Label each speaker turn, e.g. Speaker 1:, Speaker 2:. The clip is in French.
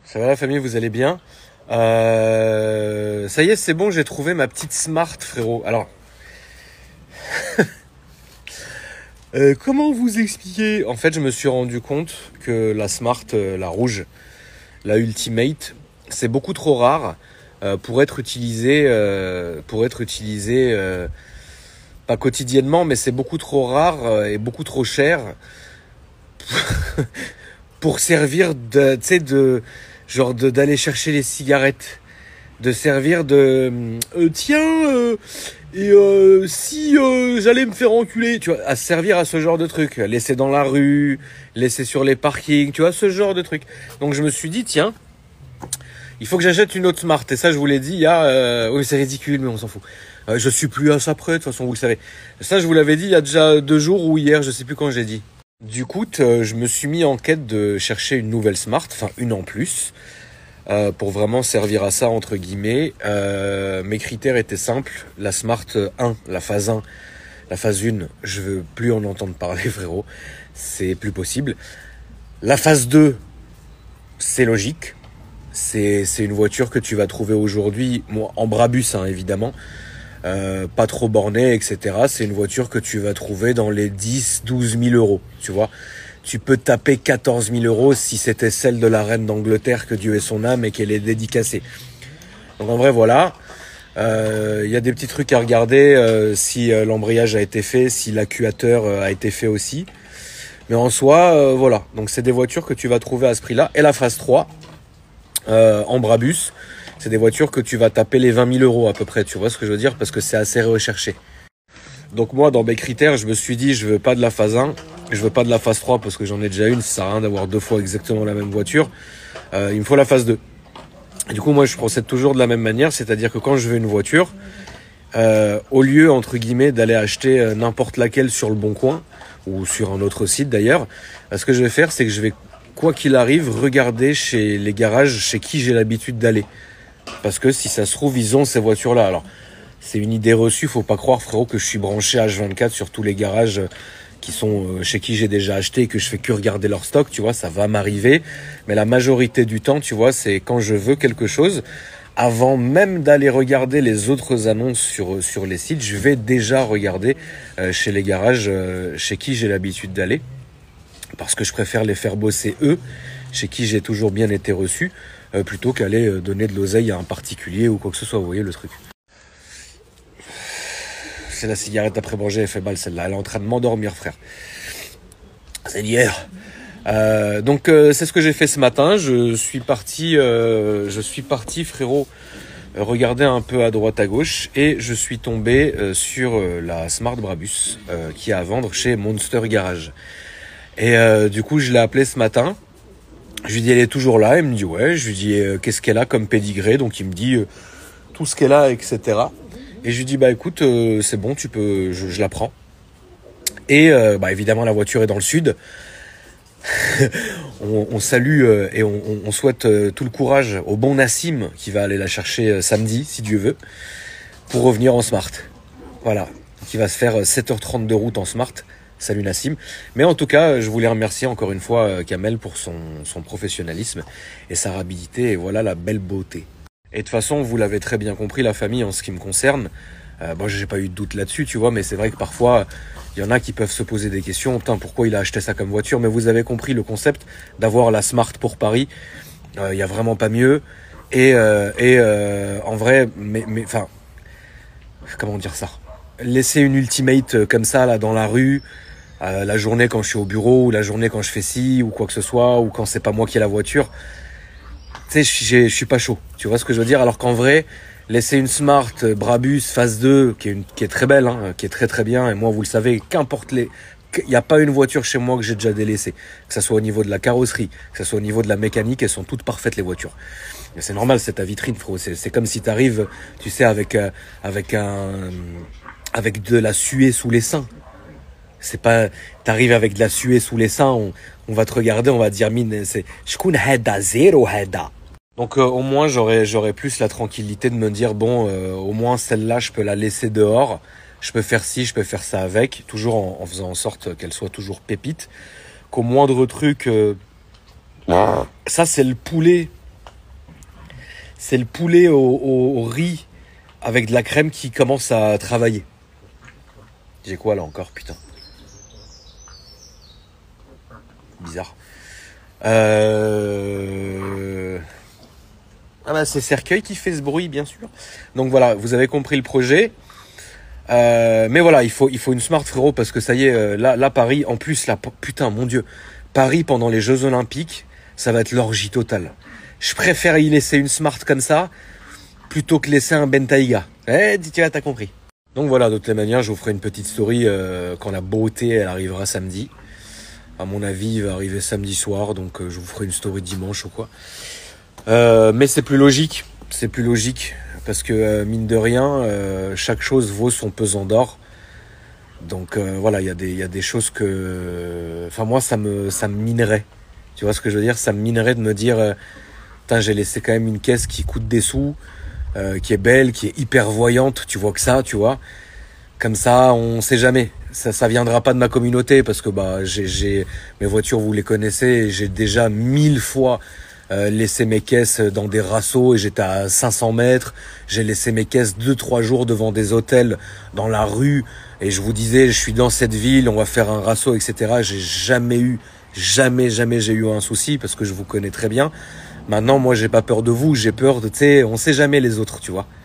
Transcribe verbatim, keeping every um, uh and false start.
Speaker 1: Ça va la famille, vous allez bien? euh, Ça y est, c'est bon, j'ai trouvé ma petite Smart, frérot. Alors, euh, comment vous expliquer? En fait, je me suis rendu compte que la Smart, euh, la rouge, la Ultimate, c'est beaucoup trop rare euh, pour être utilisé, euh, pour être utilisé euh, pas quotidiennement, mais c'est beaucoup trop rare euh, et beaucoup trop cher pour servir de, tu sais, de genre de, d'aller chercher les cigarettes, de servir de euh, tiens euh, et euh, si euh, j'allais me faire enculer, tu vois, à servir à ce genre de truc, laisser dans la rue, laisser sur les parkings, tu vois, ce genre de truc. Donc je me suis dit tiens, il faut que j'achète une autre Smart. Et ça, je vous l'ai dit, il y a... Euh... Oui, c'est ridicule, mais on s'en fout. Euh, je suis plus à ça près, de toute façon, vous le savez. Ça, je vous l'avais dit il y a déjà deux jours ou hier, je sais plus quand j'ai dit. Du coup, euh, je me suis mis en quête de chercher une nouvelle Smart, enfin une en plus, euh, pour vraiment servir à ça, entre guillemets. Euh, mes critères étaient simples. La Smart un, la phase un, la phase un, je veux plus en entendre parler, frérot. C'est plus possible. La phase deux, c'est logique. C'est, c'est une voiture que tu vas trouver aujourd'hui, bon, en Brabus hein, évidemment, euh, pas trop borné, et cetera. C'est une voiture que tu vas trouver dans les dix, douze mille euros, tu vois. Tu peux taper quatorze mille euros si c'était celle de la reine d'Angleterre, que Dieu ait son âme, et qu'elle est dédicacée. Donc en vrai, voilà. Il euh, y a des petits trucs à regarder, euh, si euh, l'embrayage a été fait, si l'accuateur euh, a été fait aussi. Mais en soi, euh, voilà. Donc c'est des voitures que tu vas trouver à ce prix-là. Et la phase trois... Euh, en Brabus, c'est des voitures que tu vas taper les vingt mille euros à peu près, tu vois ce que je veux dire, parce que c'est assez recherché. Donc moi, dans mes critères, je me suis dit, je veux pas de la phase un, je veux pas de la phase trois, parce que j'en ai déjà une, ça sert à rien d'avoir deux fois exactement la même voiture. Euh, il me faut la phase deux. Et du coup, moi, je procède toujours de la même manière, c'est-à-dire que quand je veux une voiture, euh, au lieu, entre guillemets, d'aller acheter euh, n'importe laquelle sur le Bon Coin, ou sur un autre site d'ailleurs, euh, ce que je vais faire, c'est que je vais, quoi qu'il arrive, regardez chez les garages chez qui j'ai l'habitude d'aller. Parce que si ça se trouve, ils ont ces voitures-là. Alors, c'est une idée reçue, faut pas croire, frérot, que je suis branché H vingt-quatre sur tous les garages qui sont chez qui j'ai déjà acheté et que je fais que regarder leur stock, tu vois, ça va m'arriver. Mais la majorité du temps, tu vois, c'est quand je veux quelque chose, avant même d'aller regarder les autres annonces sur, sur les sites, je vais déjà regarder euh, chez les garages euh, chez qui j'ai l'habitude d'aller. Parce que je préfère les faire bosser eux, chez qui j'ai toujours bien été reçu, euh, plutôt qu'aller euh, donner de l'oseille à un particulier ou quoi que ce soit, vous voyez le truc. C'est la cigarette après manger, elle fait mal celle-là, elle est en train de m'endormir, frère. C'est d'hier. Euh, donc euh, c'est ce que j'ai fait ce matin, je suis parti, euh, je suis parti frérot, regarder un peu à droite à gauche, et je suis tombé euh, sur euh, la Smart Brabus, euh, qui est à vendre chez Monster Garage. Et euh, du coup, je l'ai appelé ce matin. Je lui dis, elle est toujours là. Il me dit, ouais. Je lui dis, euh, qu'est-ce qu'elle a comme pédigré? Donc, il me dit euh, tout ce qu'elle a, et cetera. Et je lui dis, bah écoute, euh, c'est bon, tu peux, je, je la prends. Et euh, bah évidemment, la voiture est dans le sud. on, on salue euh, et on, on souhaite euh, tout le courage au bon Nassim qui va aller la chercher euh, samedi, si Dieu veut, pour revenir en Smart. Voilà. Qui va se faire sept heures trente de route en Smart. Salut Nassim. Mais en tout cas, je voulais remercier encore une fois Kamel pour son, son professionnalisme et sa rapidité. Et voilà la belle beauté. Et de toute façon, vous l'avez très bien compris, la famille, en ce qui me concerne. Euh, bon, j'ai pas eu de doute là-dessus, tu vois, mais c'est vrai que parfois, il y en a qui peuvent se poser des questions. Putain, pourquoi il a acheté ça comme voiture? Mais vous avez compris le concept d'avoir la Smart pour Paris. Il euh, y a vraiment pas mieux. Et, euh, et euh, en vrai, mais, mais, enfin, comment dire ça? Laisser une Ultimate comme ça, là, dans la rue, Euh, la journée quand je suis au bureau, ou la journée quand je fais ci, ou quoi que ce soit, ou quand c'est pas moi qui ai la voiture, tu sais, je suis pas chaud, tu vois ce que je veux dire? Alors qu'en vrai, laisser une Smart Brabus phase deux, qui est, une, qui est très belle, hein, qui est très très bien, et moi vous le savez, qu'importe les... Il n'y a pas une voiture chez moi que j'ai déjà délaissée, que ça soit au niveau de la carrosserie, que ça soit au niveau de la mécanique, elles sont toutes parfaites les voitures. Et c'est normal, c'est ta vitrine, frérot, c'est, c'est comme si t'arrives, tu sais, avec, euh, avec, un, avec de la suée sous les seins. C'est pas, t'arrives avec de la suée sous les seins, on, on va te regarder, on va te dire, mine, c'est, j'kun hada, zéro hada. Donc, euh, au moins, j'aurais, j'aurais plus la tranquillité de me dire, bon, euh, au moins, celle-là, je peux la laisser dehors. Je peux faire ci, je peux faire ça avec, toujours en, en faisant en sorte qu'elle soit toujours pépite. Qu'au moindre truc, euh, ça, c'est le poulet c'est le poulet au, au, au riz avec de la crème qui commence à travailler. J'ai quoi là encore, putain. Bizarre. Euh... Ah bah c'est Cercueil qui fait ce bruit, bien sûr. Donc voilà, vous avez compris le projet. Euh, mais voilà, il faut, il faut une Smart, frérot, parce que ça y est, euh, là, là, Paris, en plus, là, putain, mon Dieu, Paris pendant les Jeux Olympiques, ça va être l'orgie totale. Je préfère y laisser une Smart comme ça, plutôt que laisser un Bentayga. Eh, tu vois, t'as compris. Donc voilà, de toutes les manières, je vous ferai une petite story euh, quand la beauté, elle arrivera samedi. À mon avis, il va arriver samedi soir, donc euh, je vous ferai une story dimanche ou quoi. Euh, mais c'est plus logique, c'est plus logique. Parce que euh, mine de rien, euh, chaque chose vaut son pesant d'or. Donc euh, voilà, il y a des, il y a des choses que... Enfin moi, ça me, ça me minerait. Tu vois ce que je veux dire? Ça me minerait de me dire... Euh, putain, j'ai laissé quand même une caisse qui coûte des sous, euh, qui est belle, qui est hyper voyante. Tu vois que ça, tu vois. Comme ça, on sait jamais. Ça, ça viendra pas de ma communauté parce que bah, j'ai, j'ai mes voitures, vous les connaissez. J'ai déjà mille fois... Euh, laissé mes caisses dans des rassos et j'étais à cinq cents mètres. J'ai laissé mes caisses deux, trois jours devant des hôtels dans la rue et je vous disais, je suis dans cette ville, on va faire un rasso, et cetera. J'ai jamais eu, jamais, jamais j'ai eu un souci parce que je vous connais très bien. Maintenant, moi, j'ai pas peur de vous, j'ai peur de, tu sais, on sait jamais les autres, tu vois.